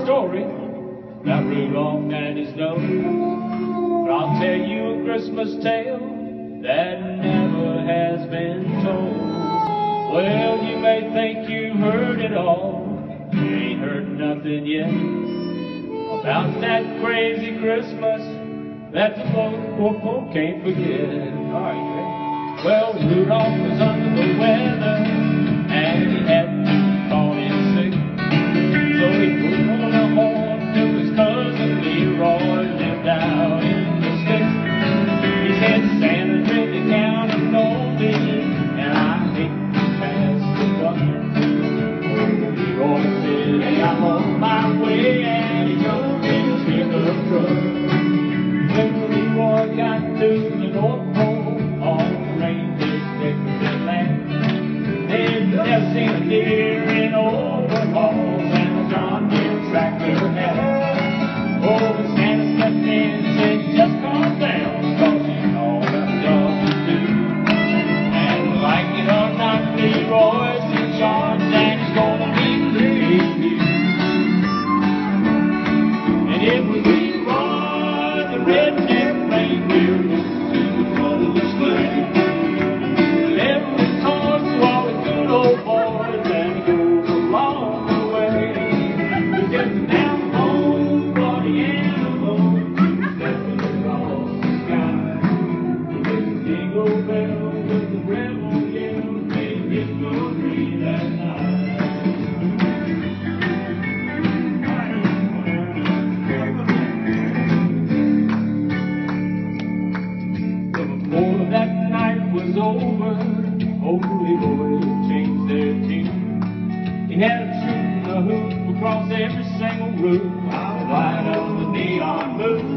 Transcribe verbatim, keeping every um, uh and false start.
story about Rudolph and his nose, but I'll tell you a Christmas tale that never has been told. Well, you may think you've heard it all, you ain't heard nothing yet about that crazy Christmas that the poor folk can't forget. All right, well, Rudolph was under the weather and he had to call in sick, so he put on a horn to his cousin Leroy, lived out in the sticks. He said, Santa's really counting on me, and I hate to pass the buck. Leroy said, hey, I'm on my way, and he jumped in his pickup truck. When Leroy got to the North Pole, all the reindeers decked their land. They'd never seen a deer in overalls and a John Deere tractor hat. Oh, but Santa stepped in and said, just calm down, cause you know what I'm going to do. And like it or not, Leroy's in charge and he's gonna be pleased. And it was Leroy, the Redneck Reindeer, to the motherless land. Every toy to all the good old boys and the girls along the way. He's just an down home for the animals, stepping across the sky. With the jingle bells, with the rebel yells, made his good free that night. Before that night was over, old Leroy changed their tune. He had them shooting a hoop across every single roof, out of light of the neon moon.